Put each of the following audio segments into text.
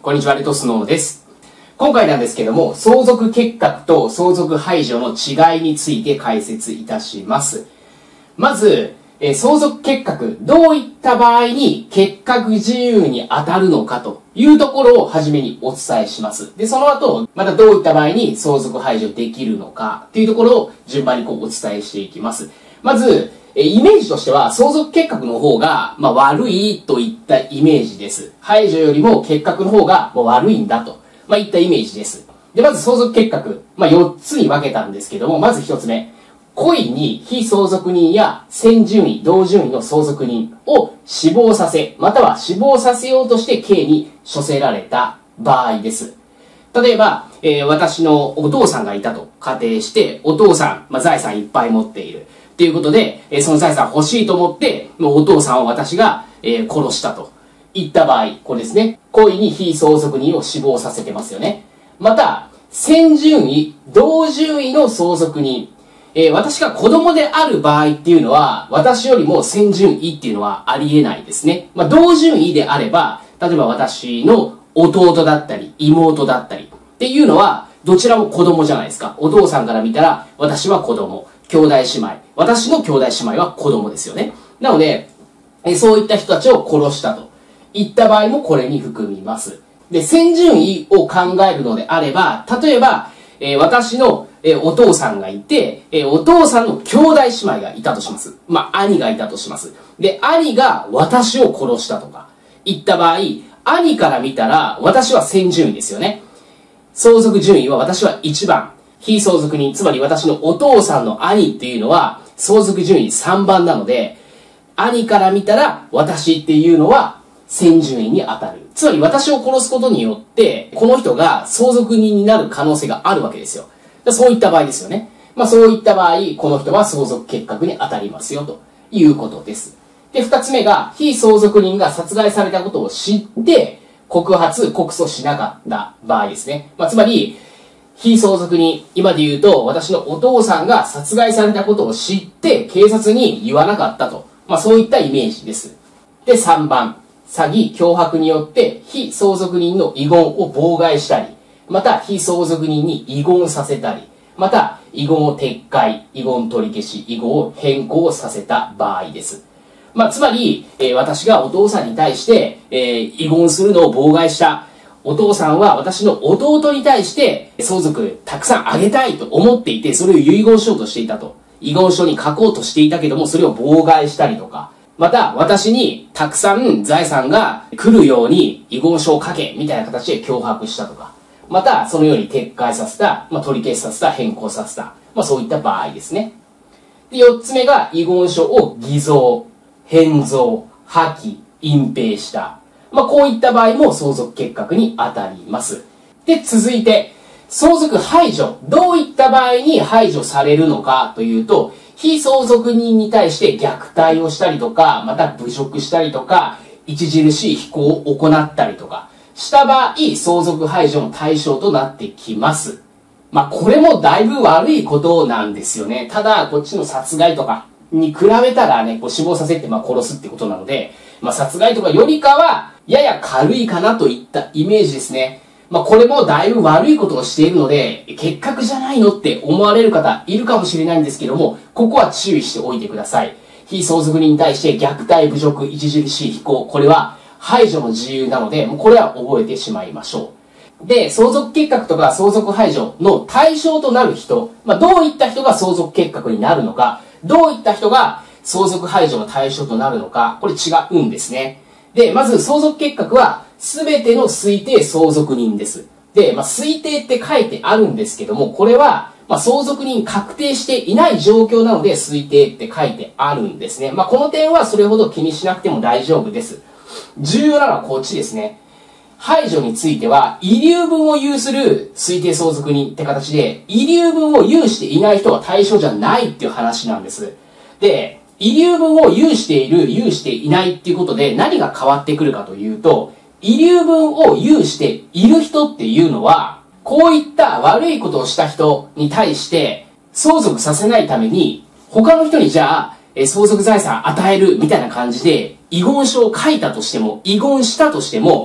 こんにちは、レトスノーです。今回なんですけども、相続結核と相続排除の違いについて解説いたします。まず、相続結核、どういった場合に結核事由に当たるのかというところを初めにお伝えします。で、その後、またどういった場合に相続排除できるのかというところを順番にお伝えしていきます。まず、イメージとしては相続結核の方が、悪いといったイメージです。排除よりも結核の方が悪いんだと、いったイメージです。で、まず相続結核、4つに分けたんですけども、まず1つ目。故意に非相続人や先順位、同順位の相続人を死亡させ、または死亡させようとして刑に処せられた場合です。例えば、私のお父さんがいたと仮定して、お父さん、財産いっぱい持っている。ということで、その財産欲しいと思って、お父さんを私が、殺したといった場合、これですね。故意に非相続人を死亡させてますよね。また、先順位、同順位の相続人。私が子供である場合っていうのは、私よりも先順位っていうのはありえないですね。同順位であれば、例えば私の弟だったり、妹だったりっていうのは、どちらも子供じゃないですか。お父さんから見たら、私は子供。兄弟姉妹。私の兄弟姉妹は子供ですよね。なので、そういった人たちを殺したといった場合もこれに含みます。で、先順位を考えるのであれば、例えば、私のお父さんがいて、お父さんの兄弟姉妹がいたとします。兄がいたとします。で、兄が私を殺したとか、いった場合、兄から見たら、私は先順位ですよね。相続順位は私は1番。非相続人、つまり私のお父さんの兄っていうのは、相続順位3番なので、兄から見たら、私っていうのは、先順位に当たる。つまり私を殺すことによって、この人が相続人になる可能性があるわけですよ。そういった場合ですよね。そういった場合、この人は相続結核に当たりますよ、ということです。で、二つ目が、非相続人が殺害されたことを知って、告発、告訴しなかった場合ですね。つまり、非相続人、今で言うと、私のお父さんが殺害されたことを知って、警察に言わなかったと。そういったイメージです。で、3番。詐欺、脅迫によって、非相続人の遺言を妨害したり、また、非相続人に遺言させたり、また、遺言を撤回、遺言取り消し、遺言を変更させた場合です。つまり、私がお父さんに対して、遺言するのを妨害した。お父さんは私の弟に対して相続たくさんあげたいと思っていて、それを遺言しようとしていたと。遺言書に書こうとしていたけども、それを妨害したりとか、また私にたくさん財産が来るように遺言書を書けみたいな形で脅迫したとか、またそのように撤回させた、取り消しさせた、変更させた、そういった場合ですね。で、4つ目が遺言書を偽造、変造、破棄、隠蔽した。こういった場合も相続結核に当たります。で、続いて、相続排除。どういった場合に排除されるのかというと、非相続人に対して虐待をしたりとか、また侮辱したりとか、著しい非行を行ったりとか、した場合、相続排除の対象となってきます。これもだいぶ悪いことなんですよね。ただ、こっちの殺害とかに比べたらね、死亡させて殺すってことなので、殺害とかよりかは、やや軽いかなといったイメージですね。これもだいぶ悪いことをしているので、結核じゃないのって思われる方いるかもしれないんですけども、ここは注意しておいてください。非相続人に対して虐待、侮辱、著しい非行、これは排除の自由なので、これは覚えてしまいましょう。で、相続結核とか相続排除の対象となる人、どういった人が相続結核になるのか、どういった人が相続排除の対象となるのか、これ違うんですね。で、まず相続結核は全ての推定相続人です。で、推定って書いてあるんですけども、これは相続人確定していない状況なので推定って書いてあるんですね。この点はそれほど気にしなくても大丈夫です。重要なのはこっちですね。排除については、遺留分を有する推定相続人って形で、遺留分を有していない人は対象じゃないっていう話なんです。で、遺留分を有している、有していないっていうことで何が変わってくるかというと、遺留分を有している人っていうのは、こういった悪いことをした人に対して相続させないために、他の人にじゃあ、相続財産与えるみたいな感じで遺言書を書いたとしても、遺言したとしても、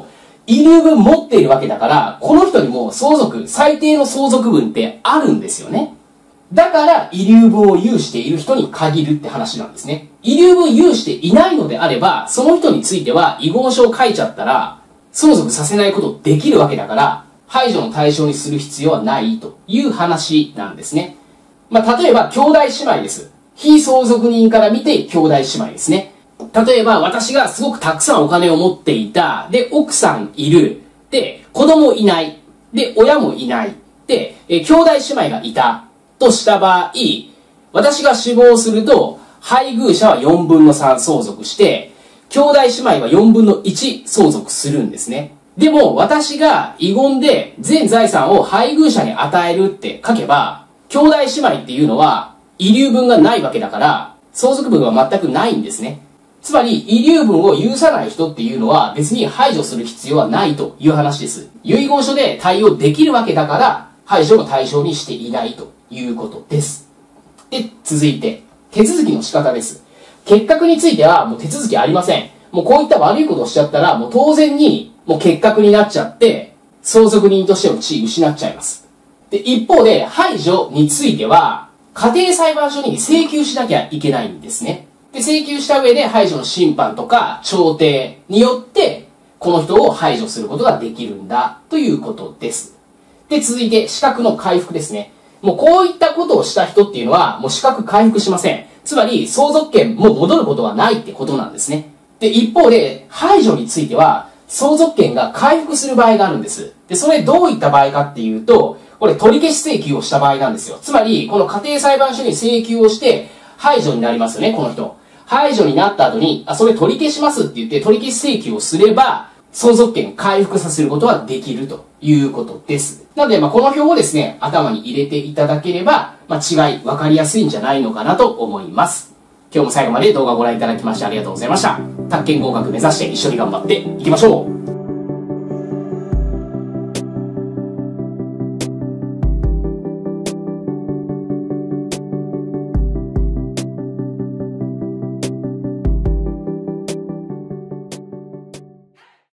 遺留分持っているわけだから、この人にも相続、最低の相続分ってあるんですよね。だから、遺留分を有している人に限るって話なんですね。遺留分有していないのであれば、その人については遺言書を書いちゃったら、相続させないことできるわけだから、排除の対象にする必要はないという話なんですね。例えば、兄弟姉妹です。非相続人から見て兄弟姉妹ですね。例えば、私がすごくたくさんお金を持っていた。で、奥さんいる。で、子供いない。で、親もいない。で、兄弟姉妹がいた。とした場合、私が死亡すると、配偶者は4分の3相続して、兄弟姉妹は4分の1相続するんですね。でも、私が遺言で全財産を配偶者に与えるって書けば、兄弟姉妹っていうのは遺留分がないわけだから、相続分は全くないんですね。つまり、遺留分を有さない人っていうのは別に排除する必要はないという話です。遺言書で対応できるわけだから、排除の対象にしていないということです。で、続いて、手続きの仕方です。結核についてはもう手続きありません。もうこういった悪いことをしちゃったら、もう当然にもう結核になっちゃって、相続人としての地位失っちゃいます。で、一方で、排除については、家庭裁判所に請求しなきゃいけないんですね。で、請求した上で排除の審判とか調停によって、この人を排除することができるんだということです。で、続いて、資格の回復ですね。もうこういったことをした人っていうのは、もう資格回復しません。つまり、相続権も戻ることはないってことなんですね。で、一方で、排除については、相続権が回復する場合があるんです。で、それどういった場合かっていうと、これ取り消し請求をした場合なんですよ。つまり、この家庭裁判所に請求をして、排除になりますよね、この人。排除になった後に、それ取り消しますって言って取り消し請求をすれば、相続権回復させることはできるということです。なので、この表をですね、頭に入れていただければ、違い分かりやすいんじゃないのかなと思います。今日も最後まで動画をご覧いただきましてありがとうございました。宅建合格目指して一緒に頑張っていきましょう。